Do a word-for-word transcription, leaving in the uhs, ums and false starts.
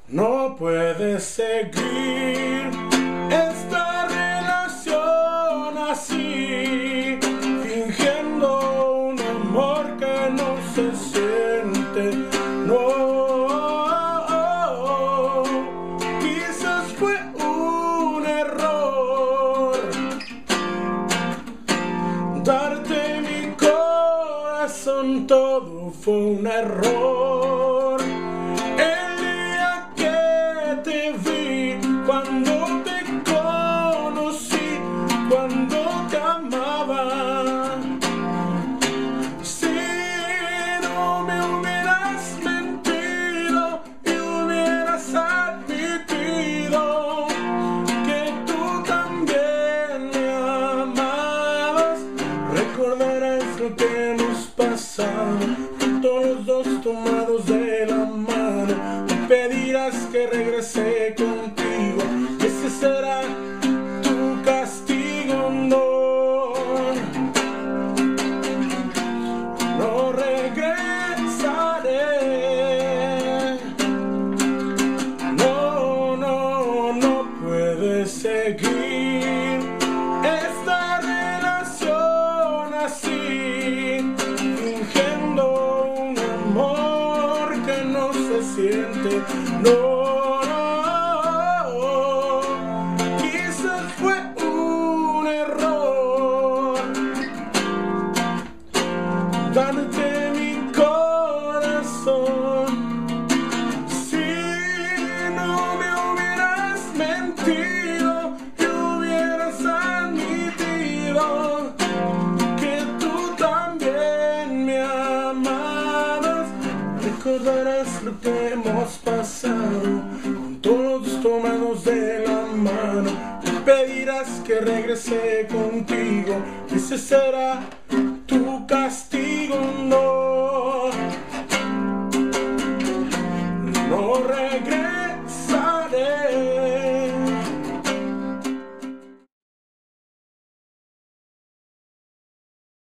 No puedes seguir esta relación así, fingiendo un amor que no se siente. No, quizás fue un error darte mi corazón, todo fue un error. Cuando te conocí, cuando te amaba, si no me hubieras mentido y hubieras admitido que tú también me amabas, recordarás lo que hemos pasado, todos los dos tomados de la mano. Me pedirás que regrese contigo, ese será tu castigo. No, no regresaré. No, no, no puedes seguir esta relación así, fingiendo un amor que no se siente. No. Dándote mi corazón, si no me hubieras mentido y hubieras admitido que tú también me amabas, recordarás lo que hemos pasado, con todos tomados de la mano. Me pedirás que regrese contigo, ese será tu castigo. No, no regresaré.